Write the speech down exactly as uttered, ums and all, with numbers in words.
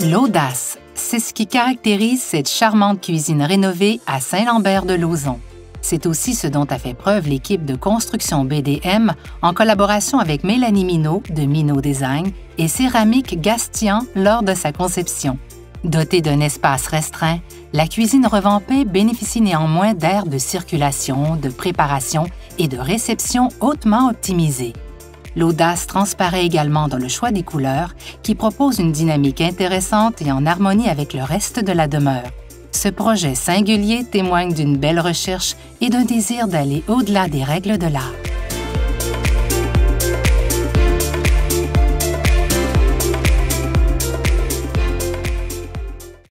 L'audace, c'est ce qui caractérise cette charmante cuisine rénovée à Saint-Lambert-de-Lauzon. C'est aussi ce dont a fait preuve l'équipe de construction B D M en collaboration avec Mélanie Minot de Minot Design et Céramique Gastian lors de sa conception. Dotée d'un espace restreint, la cuisine revampée bénéficie néanmoins d'aires de circulation, de préparation et de réception hautement optimisées. L'audace transparaît également dans le choix des couleurs qui propose une dynamique intéressante et en harmonie avec le reste de la demeure. Ce projet singulier témoigne d'une belle recherche et d'un désir d'aller au-delà des règles de l'art.